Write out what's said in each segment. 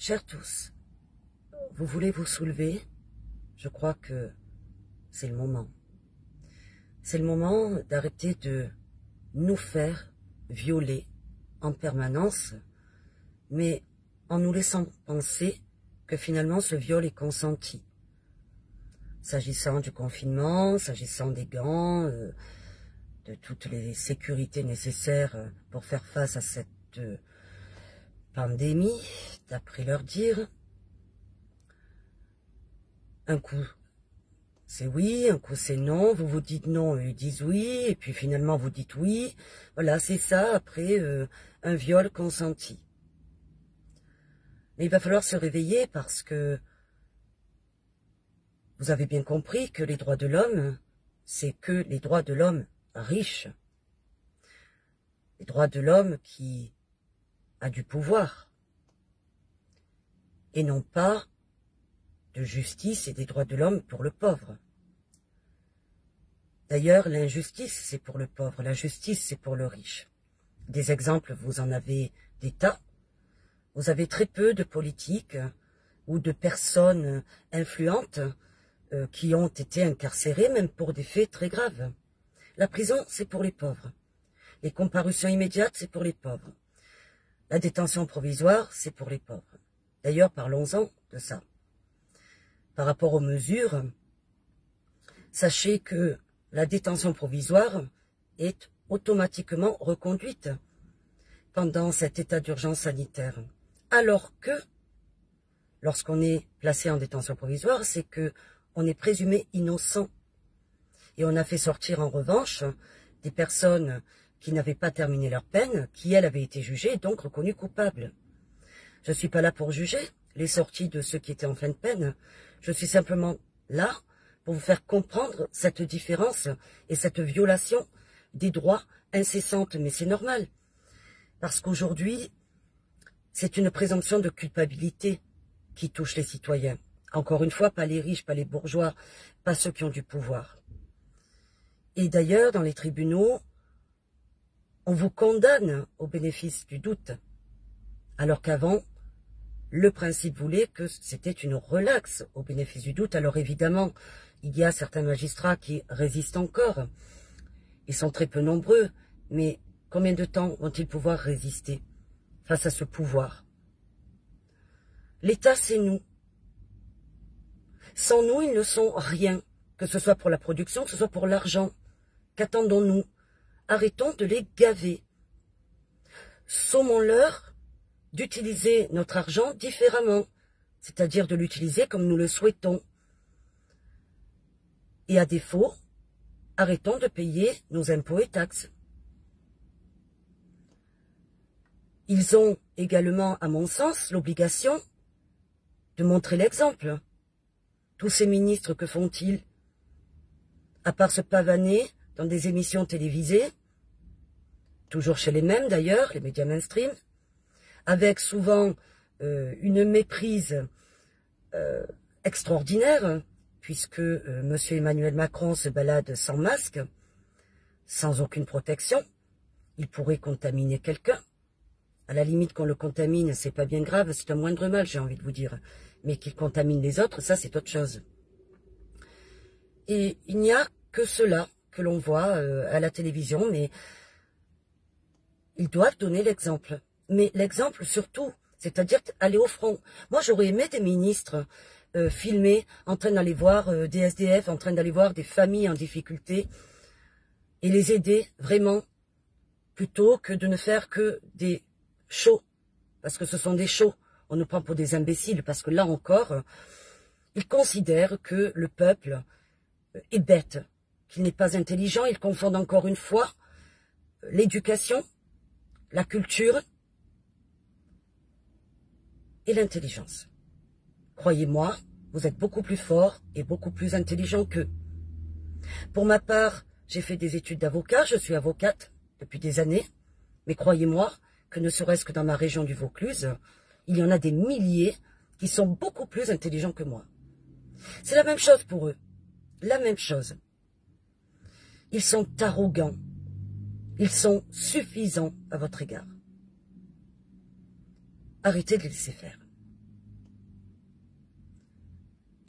Chers tous, vous voulez vous soulever? Je crois que c'est le moment. C'est le moment d'arrêter de nous faire violer en permanence, mais en nous laissant penser que finalement ce viol est consenti. S'agissant du confinement, s'agissant des gants, de toutes les sécurités nécessaires pour faire face à cette pandémie, d'après leur dire. Un coup c'est oui, un coup c'est non, vous vous dites non, eux ils disent oui, et puis finalement vous dites oui. Voilà, c'est ça après un viol consenti. Mais il va falloir se réveiller parce que vous avez bien compris que les droits de l'homme, c'est que les droits de l'homme riche. Les droits de l'homme qui a du pouvoir. Et non pas de justice et des droits de l'homme pour le pauvre. D'ailleurs, l'injustice, c'est pour le pauvre, la justice, c'est pour le riche. Des exemples, vous en avez des tas. Vous avez très peu de politiques ou de personnes influentes qui ont été incarcérées, même pour des faits très graves. La prison, c'est pour les pauvres. Les comparutions immédiates, c'est pour les pauvres. La détention provisoire, c'est pour les pauvres. D'ailleurs, parlons-en de ça. Par rapport aux mesures, sachez que la détention provisoire est automatiquement reconduite pendant cet état d'urgence sanitaire. Alors que, lorsqu'on est placé en détention provisoire, c'est que on est présumé innocent. Et on a fait sortir en revanche des personnes qui n'avaient pas terminé leur peine, qui elles avaient été jugées et donc reconnues coupables. Je ne suis pas là pour juger les sorties de ceux qui étaient en fin de peine. Je suis simplement là pour vous faire comprendre cette différence et cette violation des droits incessante. Mais c'est normal. Parce qu'aujourd'hui, c'est une présomption de culpabilité qui touche les citoyens. Encore une fois, pas les riches, pas les bourgeois, pas ceux qui ont du pouvoir. Et d'ailleurs, dans les tribunaux, on vous condamne au bénéfice du doute. Alors qu'avant, le principe voulait que c'était une relaxe au bénéfice du doute. Alors évidemment, il y a certains magistrats qui résistent encore. Ils sont très peu nombreux, mais combien de temps vont-ils pouvoir résister face à ce pouvoir? L'État, c'est nous. Sans nous, ils ne sont rien, que ce soit pour la production, que ce soit pour l'argent. Qu'attendons-nous? Arrêtons de les gaver. Sommons-leur d'utiliser notre argent différemment, c'est-à-dire de l'utiliser comme nous le souhaitons. Et à défaut, arrêtons de payer nos impôts et taxes. Ils ont également, à mon sens, l'obligation de montrer l'exemple. Tous ces ministres, que font-ils? À part se pavaner dans des émissions télévisées, toujours chez les mêmes d'ailleurs, les médias mainstream, avec souvent une méprise extraordinaire, puisque M. Emmanuel Macron se balade sans masque, sans aucune protection. Il pourrait contaminer quelqu'un. À la limite qu'on le contamine, c'est pas bien grave, c'est un moindre mal, j'ai envie de vous dire. Mais qu'il contamine les autres, ça c'est autre chose. Et il n'y a que cela que l'on voit à la télévision, mais ils doivent donner l'exemple. Mais l'exemple surtout, c'est-à-dire aller au front. Moi j'aurais aimé des ministres filmés en train d'aller voir des SDF, en train d'aller voir des familles en difficulté et les aider vraiment, plutôt que de ne faire que des shows, parce que ce sont des shows. On nous prend pour des imbéciles, parce que là encore, ils considèrent que le peuple est bête, qu'il n'est pas intelligent. Ils confondent encore une fois l'éducation, la culture et l'intelligence. Croyez-moi, vous êtes beaucoup plus fort et beaucoup plus intelligent qu'eux. Pour ma part, j'ai fait des études d'avocat, je suis avocate depuis des années, mais croyez-moi que ne serait-ce que dans ma région du Vaucluse, il y en a des milliers qui sont beaucoup plus intelligents que moi. C'est la même chose pour eux, la même chose. Ils sont arrogants, ils sont suffisants à votre égard. Arrêtez de les laisser faire.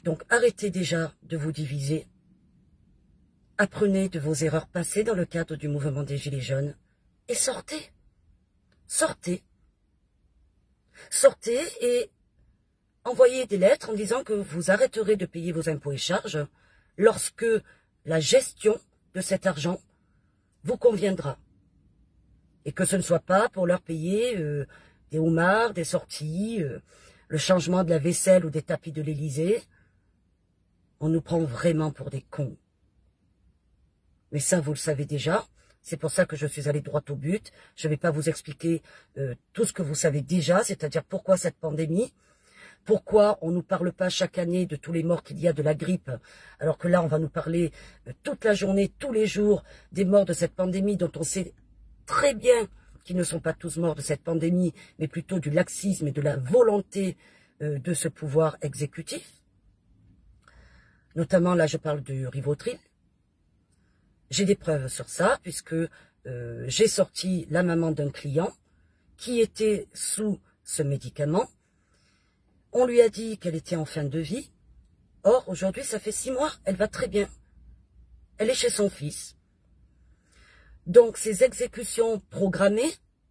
Donc arrêtez déjà de vous diviser. Apprenez de vos erreurs passées dans le cadre du mouvement des Gilets jaunes et sortez. Sortez. Sortez et envoyez des lettres en disant que vous arrêterez de payer vos impôts et charges lorsque la gestion de cet argent vous conviendra. Et que ce ne soit pas pour leur payer des homards, des sorties, le changement de la vaisselle ou des tapis de l'Élysée. On nous prend vraiment pour des cons. Mais ça, vous le savez déjà. C'est pour ça que je suis allée droit au but. Je ne vais pas vous expliquer tout ce que vous savez déjà, c'est-à-dire pourquoi cette pandémie, pourquoi on ne nous parle pas chaque année de tous les morts qu'il y a de la grippe, alors que là, on va nous parler toute la journée, tous les jours, des morts de cette pandémie dont on sait très bien qu'ils ne sont pas tous morts de cette pandémie, mais plutôt du laxisme et de la volonté de ce pouvoir exécutif. Notamment, là, je parle du Rivotril. J'ai des preuves sur ça, puisque j'ai sorti la maman d'un client qui était sous ce médicament. On lui a dit qu'elle était en fin de vie. Or, aujourd'hui, ça fait 6 mois, elle va très bien. Elle est chez son fils. Donc, ces exécutions programmées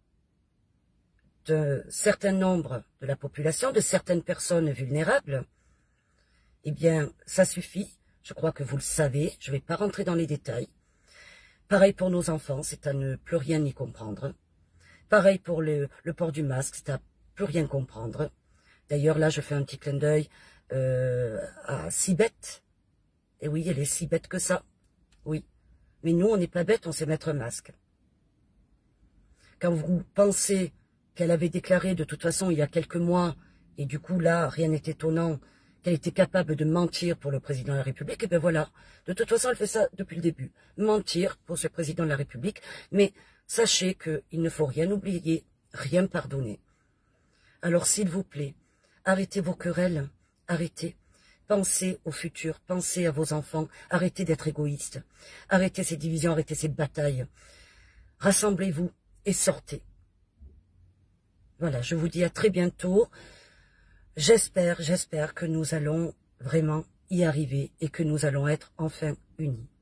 d'un certain nombre de la population, de certaines personnes vulnérables, eh bien, ça suffit. Je crois que vous le savez, je ne vais pas rentrer dans les détails. Pareil pour nos enfants, c'est à ne plus rien y comprendre. Pareil pour le port du masque, c'est à plus rien comprendre. D'ailleurs, là, je fais un petit clin d'œil à Sibeth. Et oui, elle est si bête que ça. Oui. Mais nous, on n'est pas bêtes, on sait mettre un masque. Quand vous pensez qu'elle avait déclaré de toute façon il y a quelques mois, et du coup là, rien n'est étonnant, qu'elle était capable de mentir pour le président de la République, et bien voilà, de toute façon elle fait ça depuis le début, mentir pour ce président de la République, mais sachez qu'il ne faut rien oublier, rien pardonner. Alors s'il vous plaît, arrêtez vos querelles, arrêtez, pensez au futur, pensez à vos enfants, arrêtez d'être égoïstes, arrêtez ces divisions, arrêtez ces batailles, rassemblez-vous et sortez. Voilà, je vous dis à très bientôt. J'espère que nous allons vraiment y arriver et que nous allons être enfin unis.